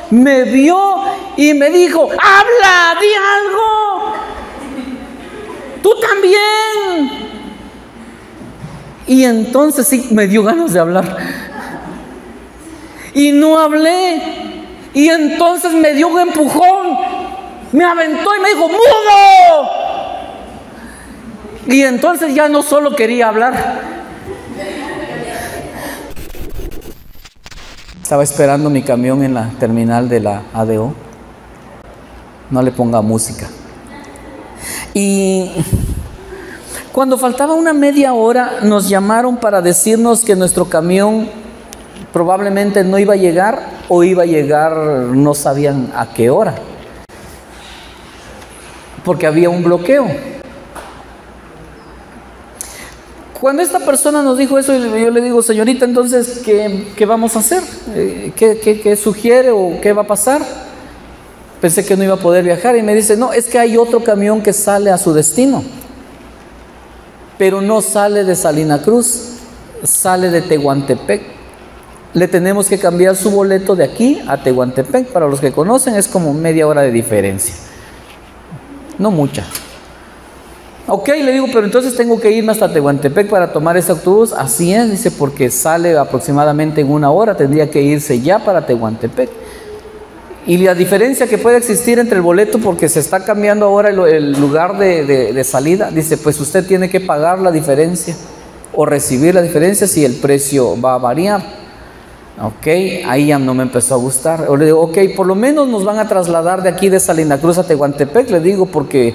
me vio y me dijo, habla, di algo. Tú también. Y entonces sí, me dio ganas de hablar. Y no hablé. Y entonces me dio un empujón. Me aventó y me dijo, ¡mudo! Y entonces ya no solo quería hablar. Estaba esperando mi camión en la terminal de la ADO. No le ponga música. Y cuando faltaba una media hora, nos llamaron para decirnos que nuestro camión probablemente no iba a llegar, o iba a llegar, no sabían a qué hora, porque había un bloqueo. Cuando esta persona nos dijo eso, yo le digo, señorita, entonces, ¿qué vamos a hacer? ¿Qué sugiere o qué va a pasar? Pensé que no iba a poder viajar y me dice, no, es que hay otro camión que sale a su destino, pero no sale de Salina Cruz, sale de Tehuantepec. Le tenemos que cambiar su boleto de aquí a Tehuantepec. Para los que conocen, es como media hora de diferencia, no mucha. Ok, le digo, pero entonces tengo que irme hasta Tehuantepec para tomar ese autobús. Así es, dice, porque sale aproximadamente en una hora, tendría que irse ya para Tehuantepec. Y la diferencia que puede existir entre el boleto, porque se está cambiando ahora el lugar de salida, dice, pues usted tiene que pagar la diferencia o recibir la diferencia si el precio va a variar. Ok, ahí ya no me empezó a gustar. O le digo, ok, por lo menos nos van a trasladar de aquí de Salina Cruz a Tehuantepec, le digo, porque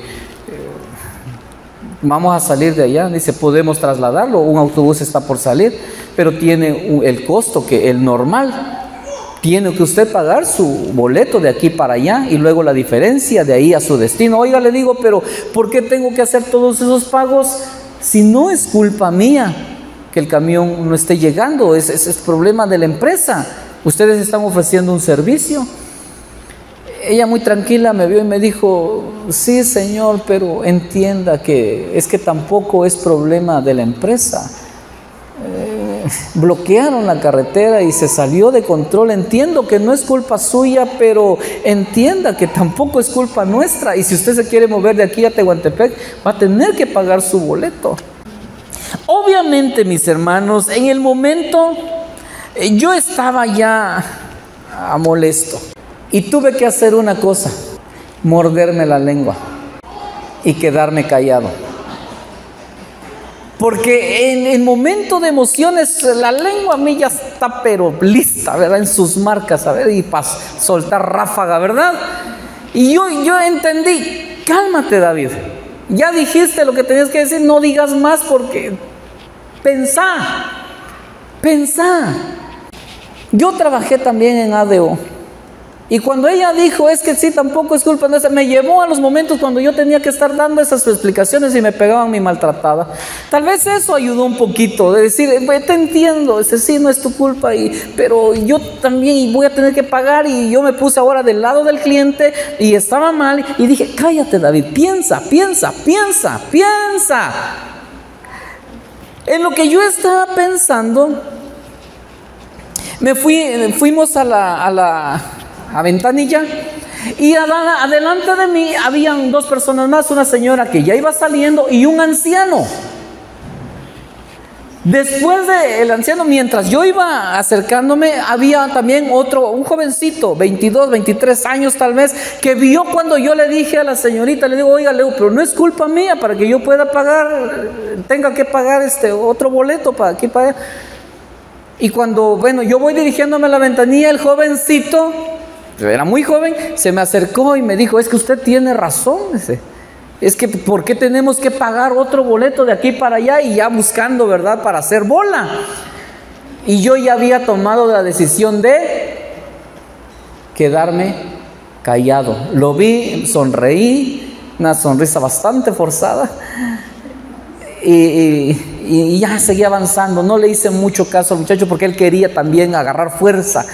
vamos a salir de allá. Dice, podemos trasladarlo, un autobús está por salir, pero tiene el costo que el normal. Tiene que usted pagar su boleto de aquí para allá y luego la diferencia de ahí a su destino. Oiga, le digo, pero ¿por qué tengo que hacer todos esos pagos si no es culpa mía que el camión no esté llegando? Es problema de la empresa. Ustedes están ofreciendo un servicio. Ella muy tranquila me vio y me dijo, sí, señor, pero entienda que es que tampoco es problema de la empresa. Bloquearon la carretera y se salió de control. Entiendo que no es culpa suya, pero entienda que tampoco es culpa nuestra. Y si usted se quiere mover de aquí a Tehuantepec, va a tener que pagar su boleto. Obviamente, mis hermanos, en el momento yo estaba ya molesto y tuve que hacer una cosa: morderme la lengua y quedarme callado. Porque en el momento de emociones, la lengua a mí ya está pero lista, ¿verdad? En sus marcas, ¿verdad? Y para soltar ráfaga, ¿verdad? Y yo entendí, cálmate, David. Ya dijiste lo que tenías que decir, no digas más, porque pensá. Yo trabajé también en ADO. Y cuando ella dijo, es que sí, tampoco es culpa nuestra, me llevó a los momentos cuando yo tenía que estar dando esas explicaciones y me pegaban mi maltratada. Tal vez eso ayudó un poquito, de decir, te entiendo, sí, no es tu culpa, pero yo también voy a tener que pagar. Y yo me puse ahora del lado del cliente y estaba mal. Y dije, cállate, David, piensa. En lo que yo estaba pensando, fuimos a la ventanilla, y adelante de mí habían dos personas más, una señora que ya iba saliendo y un anciano. Después del anciano, mientras yo iba acercándome, había también un jovencito, 22, 23 años tal vez, que vio cuando yo le dije a la señorita, le digo, oiga, Leo, pero no es culpa mía, para que yo pueda pagar, tenga que pagar otro boleto para aquí, para allá. Y cuando, yo voy dirigiéndome a la ventanilla, el jovencito, era muy joven, se me acercó y me dijo, es que usted tiene razón, es que ¿por qué tenemos que pagar otro boleto de aquí para allá? Y ya buscando, ¿verdad?, para hacer bola. Y yo ya había tomado la decisión de quedarme callado. Lo vi, sonreí, una sonrisa bastante forzada, y ya seguí avanzando. No le hice mucho caso al muchacho porque él quería también agarrar fuerza.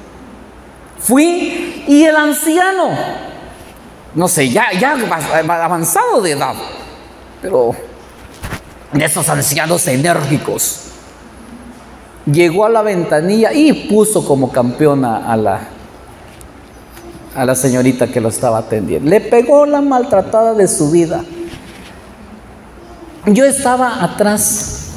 Fui, y el anciano, no sé, ya avanzado de edad, pero de esos ancianos enérgicos, llegó a la ventanilla y puso como campeona a la señorita que lo estaba atendiendo. Le pegó la maltratada de su vida. Yo estaba atrás,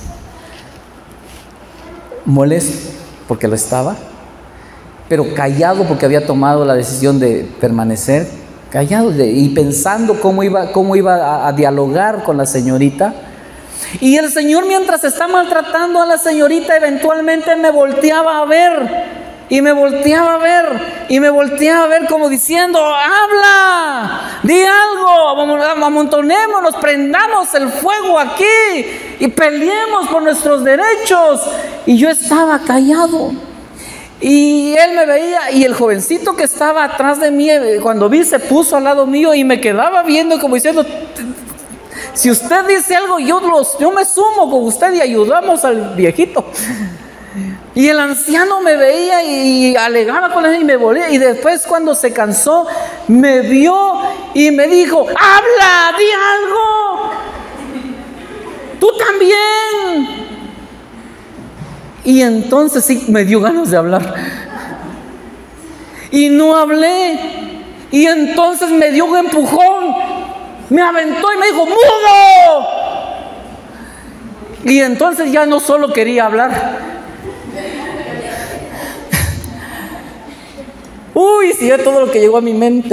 molesto porque lo estaba, pero callado porque había tomado la decisión de permanecer, callado y pensando cómo iba a dialogar con la señorita. Y el Señor, mientras está maltratando a la señorita, eventualmente me volteaba a ver. Y me volteaba a ver, y me volteaba a ver como diciendo: habla, di algo, amontonémonos, prendamos el fuego aquí y peleemos por nuestros derechos. Y yo estaba callado. Y él me veía, y el jovencito que estaba atrás de mí, cuando vi, se puso al lado mío y me quedaba viendo como diciendo: si usted dice algo, yo me sumo con usted y ayudamos al viejito. Y el anciano me veía y alegaba con él y me volvía. Y después, cuando se cansó, me vio y me dijo: habla, di algo, tú también. Y entonces sí me dio ganas de hablar y no hablé. Y entonces me dio un empujón, me aventó y me dijo: ¡mudo! Y entonces ya no solo quería hablar. Uy, si ya todo lo que llegó a mi mente.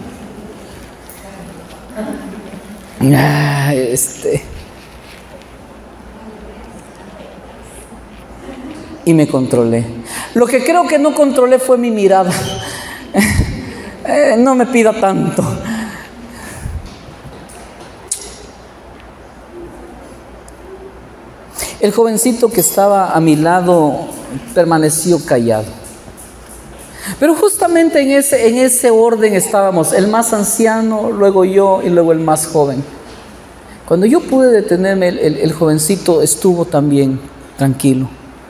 Y me controlé. Lo que creo que no controlé fue mi mirada. No me pida tanto. El jovencito que estaba a mi lado permaneció callado. Pero justamente en ese orden estábamos, el más anciano, luego yo y luego el más joven. Cuando yo pude detenerme, el jovencito estuvo también tranquilo.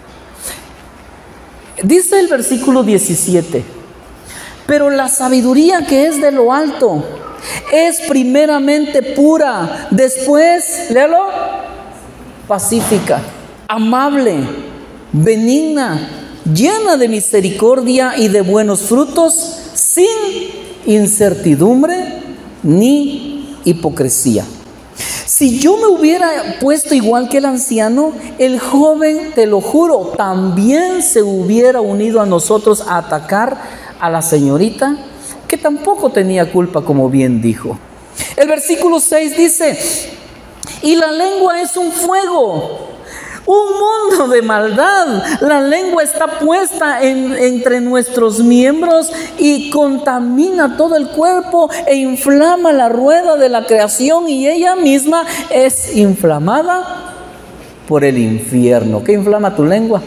Dice el versículo 17: pero la sabiduría que es de lo alto es primeramente pura, después, léalo, pacífica, amable, benigna, llena de misericordia y de buenos frutos, sin incertidumbre ni hipocresía. Si yo me hubiera puesto igual que el anciano, el joven, te lo juro, también se hubiera unido a nosotros a atacar a la señorita, que tampoco tenía culpa, como bien dijo. El versículo 6 dice: y la lengua es un fuego, un mundo de maldad. La lengua está puesta entre nuestros miembros y contamina todo el cuerpo e inflama la rueda de la creación, y ella misma es inflamada por el infierno. ¿Qué inflama tu lengua?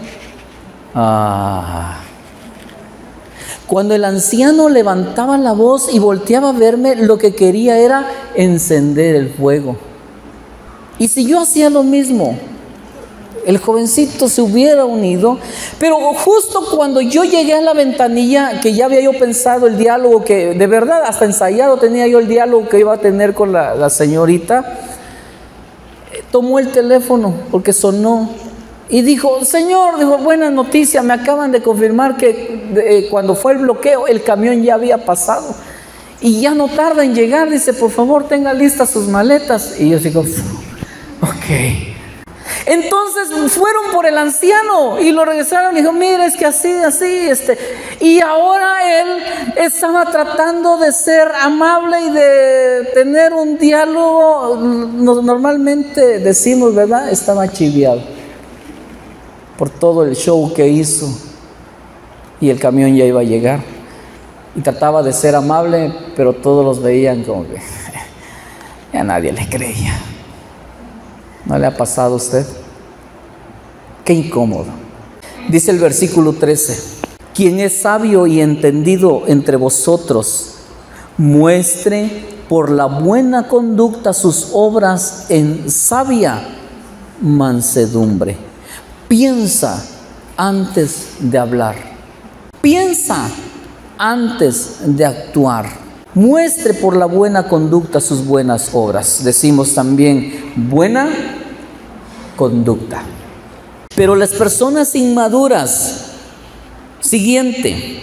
Cuando el anciano levantaba la voz y volteaba a verme, lo que quería era encender el fuego. Y si yo hacía lo mismo, el jovencito se hubiera unido. Pero justo cuando yo llegué a la ventanilla, que ya había yo pensado el diálogo, que de verdad hasta ensayado tenía yo el diálogo que iba a tener con la señorita, tomó el teléfono porque sonó y dijo: señor, dijo, buena noticia, me acaban de confirmar que cuando fue el bloqueo el camión ya había pasado y ya no tarda en llegar. Dice, por favor tenga listas sus maletas. Y yo digo, ok. Entonces fueron por el anciano y lo regresaron y dijo: mire, es que así, y ahora él estaba tratando de ser amable y de tener un diálogo. Normalmente decimos, ¿verdad? Estaba chiviado por todo el show que hizo y el camión ya iba a llegar, y trataba de ser amable, pero todos los veían como que ya nadie le creía. ¿No le ha pasado a usted? Qué incómodo. Dice el versículo 13: quien es sabio y entendido entre vosotros, muestre por la buena conducta sus obras en sabia mansedumbre. Piensa antes de hablar. Piensa antes de actuar. Muestre por la buena conducta sus buenas obras. Decimos también buena conducta. Pero las personas inmaduras, siguiente,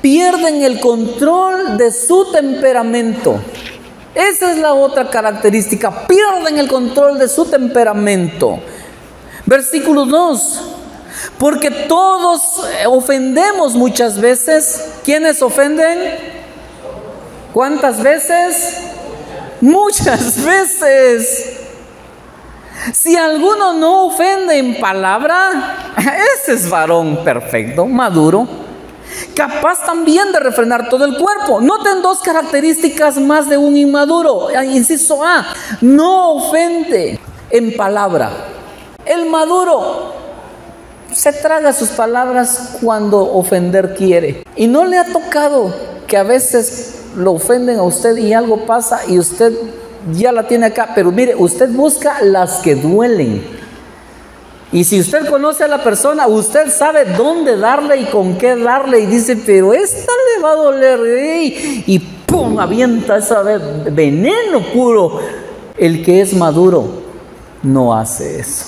pierden el control de su temperamento. Esa es la otra característica, pierden el control de su temperamento. Versículo 2. Porque todos ofendemos muchas veces. ¿Quiénes ofenden? ¿Cuántas veces? Muchas veces. Si alguno no ofende en palabra, ese es varón perfecto, maduro, capaz también de refrenar todo el cuerpo. Noten dos características más de un inmaduro. Inciso A, no ofende en palabra. El maduro se traga sus palabras cuando ofender quiere. Y no le ha tocado que a veces lo ofenden a usted y algo pasa y usted ya la tiene acá, pero mire, usted busca las que duelen. Y si usted conoce a la persona, usted sabe dónde darle y con qué darle, y dice, pero esta le va a doler, y pum, avienta esa veneno puro. El que es maduro no hace eso.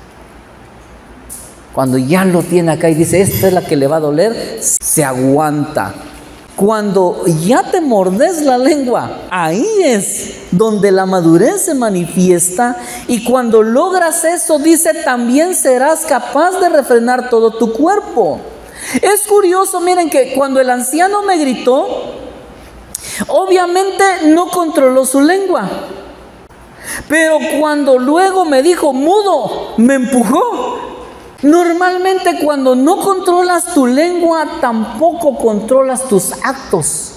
Cuando ya lo tiene acá y dice, esta es la que le va a doler, se aguanta. Cuando ya te mordes la lengua, ahí es donde la madurez se manifiesta, y cuando logras eso, dice, también serás capaz de refrenar todo tu cuerpo. Es curioso, miren, que cuando el anciano me gritó, obviamente no controló su lengua, pero cuando luego me dijo mudo, me empujó. Normalmente cuando no controlas tu lengua, tampoco controlas tus actos.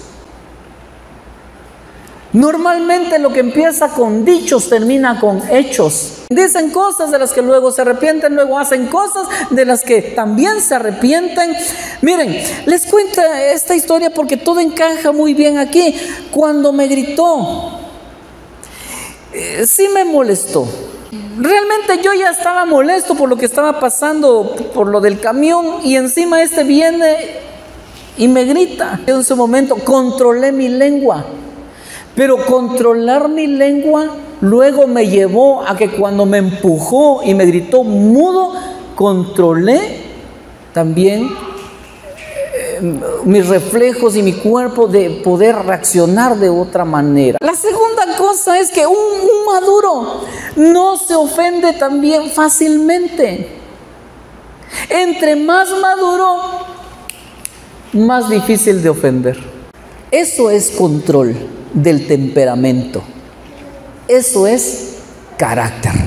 Normalmente lo que empieza con dichos termina con hechos. Dicen cosas de las que luego se arrepienten, luego hacen cosas de las que también se arrepienten. Miren, les cuento esta historia porque todo encaja muy bien aquí. Cuando me gritó, sí me molestó. Realmente yo ya estaba molesto por lo que estaba pasando, por lo del camión, y encima viene y me grita. En ese momento controlé mi lengua, pero controlar mi lengua luego me llevó a que cuando me empujó y me gritó mudo, controlé también mis reflejos y mi cuerpo de poder reaccionar de otra manera. La segunda cosa es que un maduro no se ofende también fácilmente. Entre más maduro, más difícil de ofender. Eso es control del temperamento. Eso es carácter.